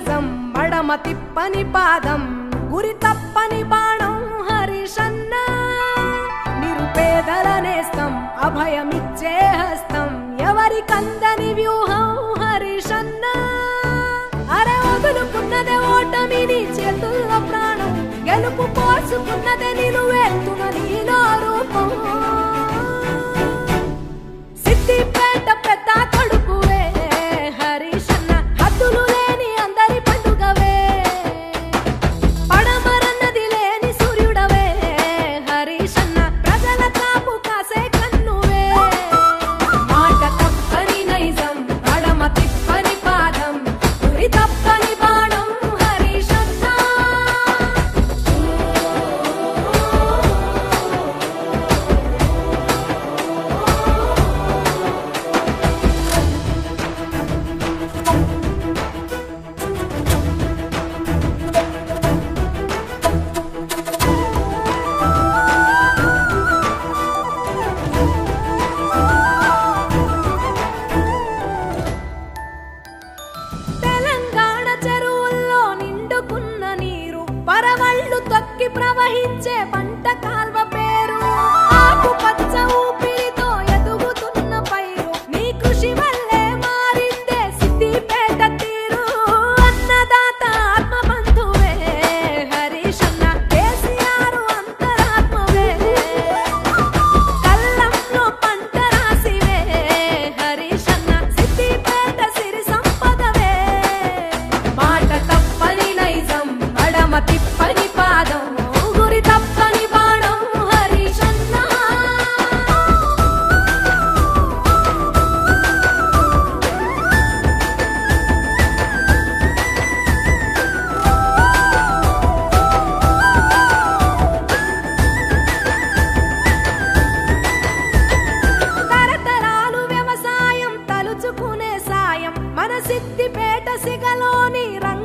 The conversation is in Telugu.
నైజం మడమ తిప్పని పాదం గురి తప్పని బాణం హరిషన్న నిరుపేదల నేస్తం అభయమిచ్చే హస్తం ఎవరికందని వ్యూహం హరిషన్న అరే వదులుకున్నదే ఓటమిని చేతుల్లో ప్రాణం గెలుపు పోసుకున్నదే నిలువెత్తున నీలో రూపం సిద్దిపేట పెద్ద కొడుకువే హరిషన్న హద్దులు లేని అందరి పండుగవే పడమరన్నది లేని సూర్యుడవే హరిషన్న ప్రజల కాపు కాసే కన్నువే మాట తప్పని నైజం పడమ తిప్పని పాదం గురి తప్పని బాణం హరిషన్న తెలంగాణ చెరువుల్లో నిండుకున్న నీరు పరవళ్ళు తొక్కి ప్రవహించే పంట కాల్వ పేరు ఆకుపచ్చ ఊపిరితో ఎదుగుతున్న పైరు నీ కృషి వల్లే మారిందే సిద్దిపేట తీరు అన్నదాత ఆత్మబంధువే హరిషన్న కేసీఆర్ అంతరాత్మవే కల్లంలో పంట రాసివే హరిషన్న సిద్దిపేట సిరి సంపదవే మాట తప్పని నైజం మడమ తిప్పని పాదం గురి తప్పని బాణం హరిషన్న తరతరాలు వ్యవసాయం తలుచుకునే సాయం మన సిద్దిపేట సిగలోని